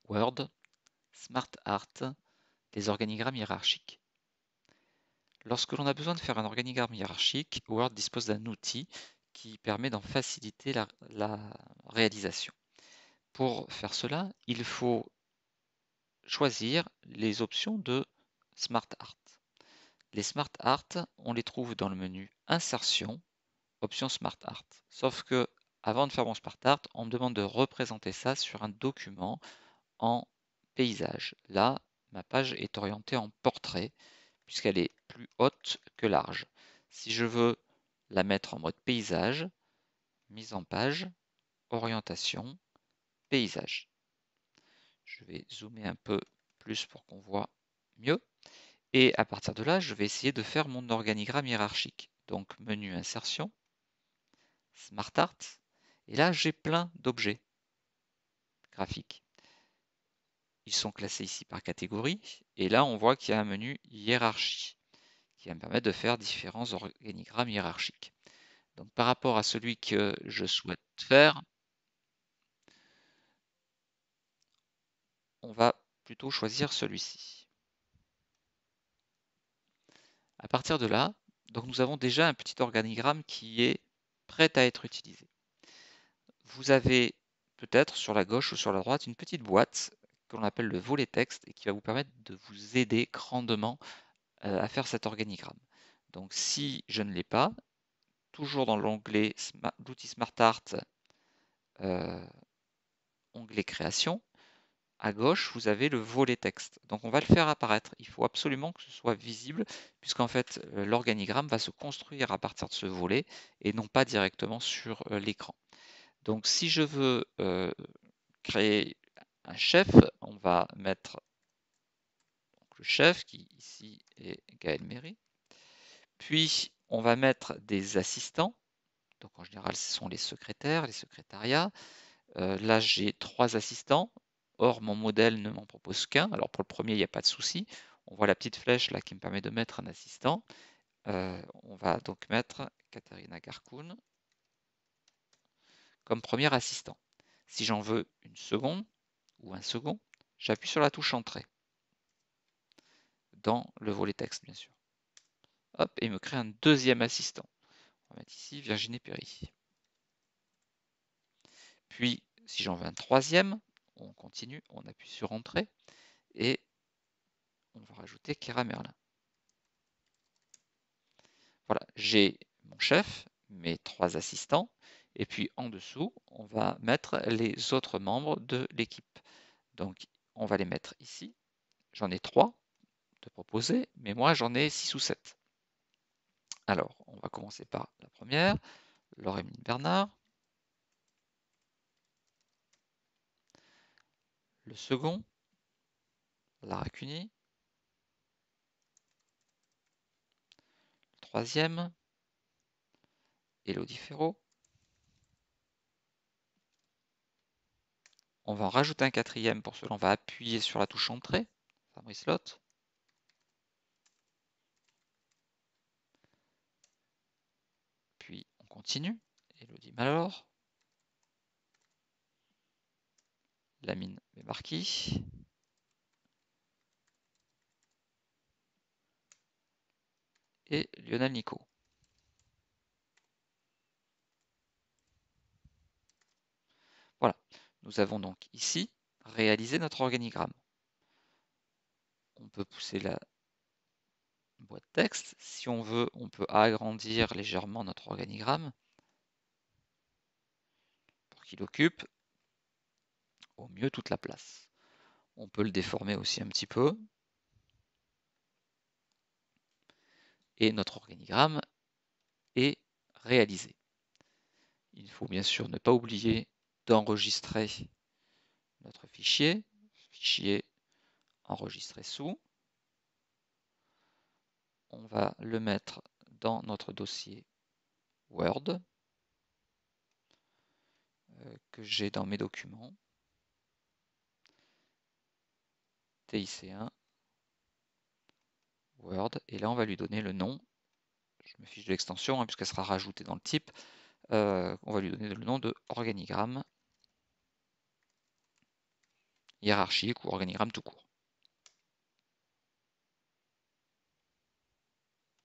Word, Smart Art, les organigrammes hiérarchiques. Lorsque l'on a besoin de faire un organigramme hiérarchique, Word dispose d'un outil qui permet d'en faciliter la réalisation. Pour faire cela, il faut choisir les options de Smart Art. Les Smart Art, on les trouve dans le menu Insertion, option Smart Art. Sauf que avant de faire mon Smart Art, on me demande de représenter ça sur un document en paysage. Là, ma page est orientée en portrait puisqu'elle est plus haute que large. Si je veux la mettre en mode paysage, mise en page, orientation, paysage. Je vais zoomer un peu plus pour qu'on voit mieux. Et à partir de là, je vais essayer de faire mon organigramme hiérarchique. Donc, menu insertion, Smart Art. Et là, j'ai plein d'objets graphiques. Ils sont classés ici par catégorie. Et là, on voit qu'il y a un menu hiérarchie qui va me permettre de faire différents organigrammes hiérarchiques. Donc, par rapport à celui que je souhaite faire, on va plutôt choisir celui-ci. À partir de là, donc nous avons déjà un petit organigramme qui est prêt à être utilisé. Vous avez peut-être sur la gauche ou sur la droite une petite boîte que l'on appelle le volet texte et qui va vous permettre de vous aider grandement à faire cet organigramme. Donc si je ne l'ai pas, toujours dans l'onglet d'outils Smart Art, onglet création, à gauche, vous avez le volet texte. Donc on va le faire apparaître. Il faut absolument que ce soit visible, puisqu'en fait, l'organigramme va se construire à partir de ce volet et non pas directement sur l'écran. Donc si je veux créer un chef, on va mettre le chef, qui ici est Gaël Méry. Puis on va mettre des assistants. Donc en général, ce sont les secrétaires, les secrétariats. Là, j'ai 3 assistants. Or, mon modèle ne m'en propose qu'un. Alors pour le premier, il n'y a pas de souci. On voit la petite flèche là qui me permet de mettre un assistant. On va donc mettre Katerina Garkoun comme premier assistant. Si j'en veux une seconde ou un second, j'appuie sur la touche Entrée dans le volet texte, bien sûr. Hop, et il me crée un deuxième assistant. On va mettre ici Virginie Perry. Puis, si j'en veux un troisième, on continue, on appuie sur Entrée et on va rajouter Kira Merlin. Voilà, j'ai mon chef, mes 3 assistants, et puis en dessous, on va mettre les autres membres de l'équipe. Donc, on va les mettre ici. J'en ai 3 de proposer, mais moi, j'en ai 6 ou 7. Alors, on va commencer par la première, Laure-Émeline Bernard. Le second, Lara Cuny. Le troisième, Élodie Ferraud. On va en rajouter un quatrième, pour cela on va appuyer sur la touche Entrée, Fabrice Lotte. Puis on continue, Élodie Malor. Lamine Bémarquis. Et Lionel Nico. Voilà, nous avons donc ici réalisé notre organigramme. On peut pousser la boîte texte. Si on veut, on peut agrandir légèrement notre organigramme pour qu'il occupe au mieux toute la place. On peut le déformer aussi un petit peu. Et notre organigramme est réalisé. Il faut bien sûr ne pas oublier d'enregistrer notre fichier, fichier enregistré sous. On va le mettre dans notre dossier Word que j'ai dans mes documents. TIC1, Word, et là on va lui donner le nom. Je me fiche de l'extension puisqu'elle sera rajoutée dans le type. On va lui donner le nom de organigramme hiérarchique ou organigramme tout court.